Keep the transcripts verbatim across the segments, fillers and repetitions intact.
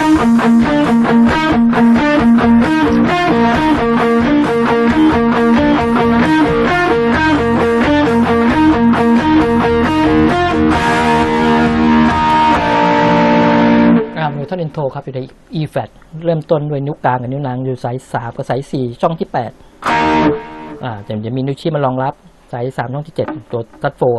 ท่อนอินโทรครับอยู่ใน E flat เริ่มต้นด้วยนิ้วกลางกับนิ้วนางอยู่สายสามกับสายสี่ช่องที่แปดอ่าจะจะมีนิ้วชี้มารองรับสายสามช่องที่เจ็ดตัวตัดโฟ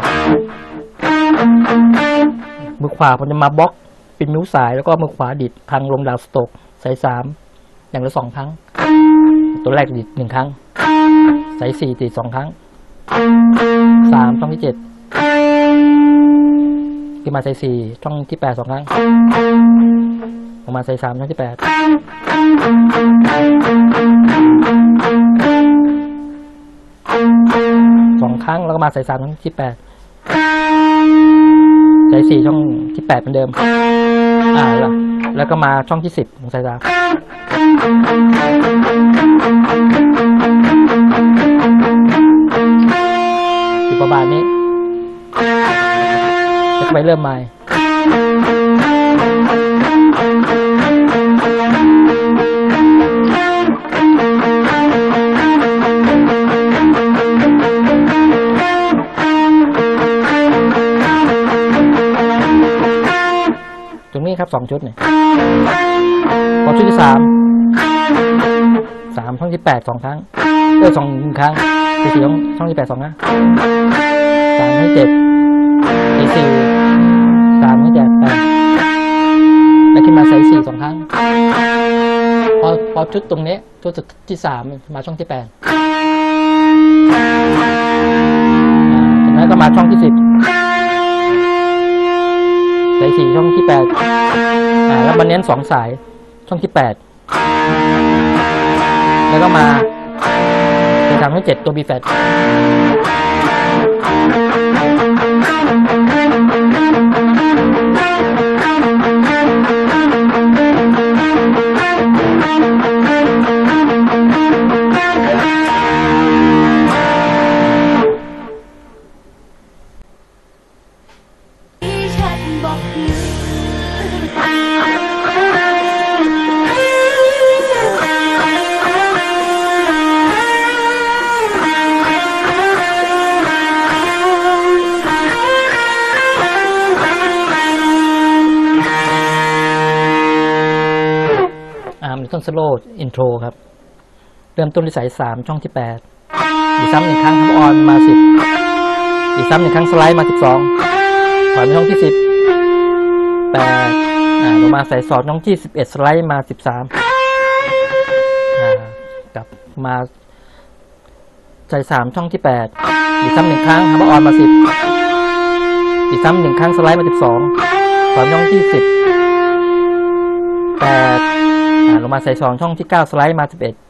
มือขวาผมจะมาบล็อกเป็นนิ้วสายแล้วก็มือขวาดิดพังลงดาวสโตกสายสามอย่างละสองครั้งตัวแรกดิดหนึ่งครั้งสายสี่ดิดสองครั้งสามช่องที่เจ็ดขึ้นมาสายสี่ช่องที่แปดสองครั้งออกมาใส่สามช่องที่แปดสองครั้งแล้วก็มาใส่สามช่องที่แปดใส่สี่ช่องที่แปดเหมือนเดิมอ่าแล้วแล้วก็มาช่องที่สิบของใส่สามอยู่ประมาณนี้แล้วก็ไปเริ่มใหม่ตรงนี้ครับสองชุดเนี่ยพอชุดที่สามสามช่องที่แปดสองครั้งเออสองครั้งสี่สี่ช่องช่องที่แปดสองครั้งสามที่เจ็ดสี่สี่สามที่เจ็ดแปดแล้วขึ้นมาใส่สี่สองครั้งพอพอชุดตรงนี้ชุดที่สามมาช่องที่แปดจากนั้นก็มาช่องที่สิบสายสี่ช่องที่แปดอ่าแล้วมาเน้นสองสายช่องที่แปดแล้วก็มาสายสามช่องเจ็ดตัว B flat ต้นสโลว์อินโทรครับเริ่มต้นที่สายสามช่องที่แปดอีกซ้ำหนึ่งครั้งทับออนมาสิบอีกซ้ำหนึ่งครั้งสไลด์มาสิบสองถอยมาช่องที่สิบแปดอ่าลงมาสายสองช่องที่สิบเอ็ดสไลด์มาสิบสามอ่ากลับมาสายสามช่องที่แปดอีกซ้ำหนึ่งครั้งทับออนมาสิบอีกซ้ำหนึ่งครั้งสไลด์มาสิบสองถอยมาช่องที่สิบแปดลงมาใส่สองช่องที่เก้าสไลด์มาสิบเอ็ด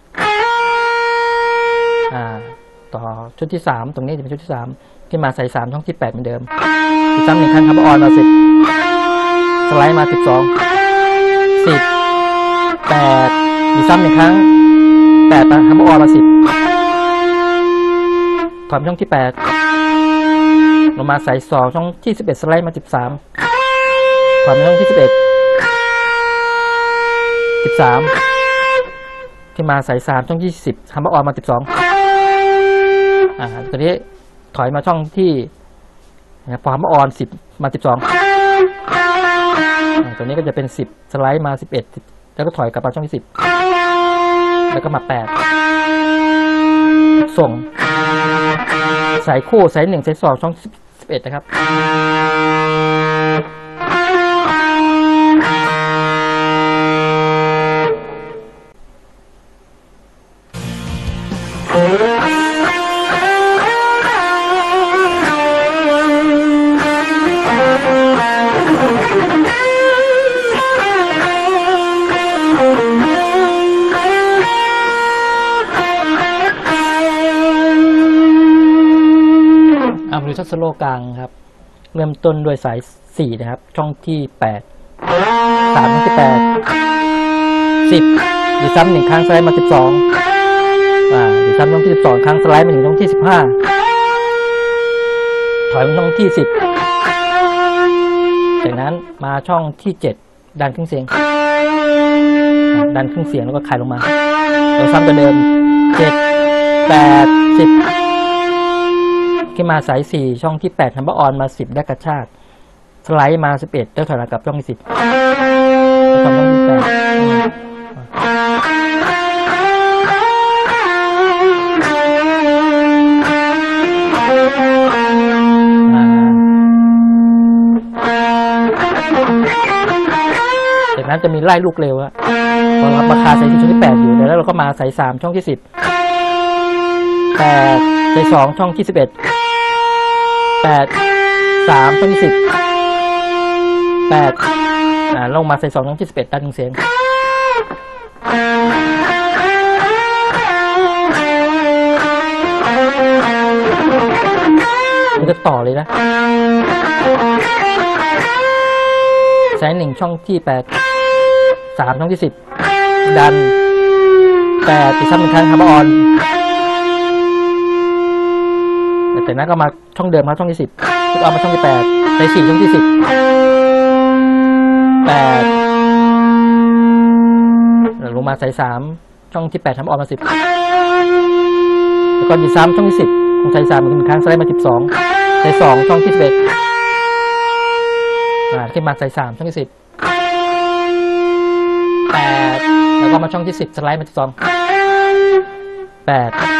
อ่าต่อชุดที่สามตรงนี้จะเป็นชุดที่สามที่มาใส่สามช่องที่แปดเหมือนเดิมอีกซ้ำหนึ่งครั้งทับออนมาสิบสไลด์มาสิบสองสิบแปดอีกซ้ำหนึ่งครั้งแปดทับออนมาสิบถอยช่องที่แปดลงมาใส่สองช่องที่สิบเอ็ดสไลด์มาสิบสามถอยช่องที่สิบเอ็ดสิบสามที่มาสายสามช่องที่สิบทำออกมาสิบสองอ่าตอนนี้ถอยมาช่องที่พอทำออนสิบมาสิบสองตัวนี้ก็จะเป็นสิบสไลด์มาสิบเอ็ดแล้วก็ถอยกลับมาช่องที่สิบแล้วก็มาแปดส่งสายคู่สายหนึ่งสายสองช่องสิบเอ็ดนะครับดูทัศโลกลางครับเริ่มต้นด้วยสายสี่นะครับช่องที่แปดสามช่องที่แปดสิบดีซ้ำหนึ่งครั้งสไลด์มาสิบสองอ่าดีซ้ำช่องที่สิบสองครั้งสไลด์มาถึงช่องที่สิบห้าถอยมาช่องที่สิบจากนั้นมาช่องที่เจ็ดดันเครื่องเสียงดันครึ่งเสียงแล้วก็คลายลงมาเราซ้ำตัวเดิมเจ็ดแปดสิบขึ้นมาสายสี่ช่องที่แปดทัมเบอร์ออนมาสิบได้กระชากสไลด์มาสิบเอ็ดแล้วถอยหลังกลับช่องที่สิบแล้วทำช่องที่แปดจากนั้นจะมีไล่ลูกเร็วอะพอเรามาคาสายสี่ช่องที่แปดอยู่แล้วเราก็มาสายสามช่องที่สิบแปดสายสองช่องที่สิบเอ็ดแปดสามช่องที่สิบแปดอ่าลงมาสายสองช่องที่สิบเอ็ดตัดหนึ่งเสียงมันจะต่อเลยนะสายหนึ่งช่องที่แปดสามช่องที่สิบดันแปดติดซ้ำหนึ่งครั้งทัมเบอร์ออนแต่นั้นก็มาช่องเดิมครับช่องที่สิบแล้วเอามาช่องที่แปดสายสี่ช่องที่สิบแปดลงมาสายสามช่องที่แปดทัมเบอร์ออนมาสิบแล้วก็ติดซ้ำช่องที่สิบของสายสามอีกหนึ่งครั้งสไลด์มาสิบสองสายสองช่องที่สิบเอ็ดขึ้นมาสายสามช่องที่สิบแปดแล้วก็มาช่องที่สิบสไลด์มาสิบสองแปด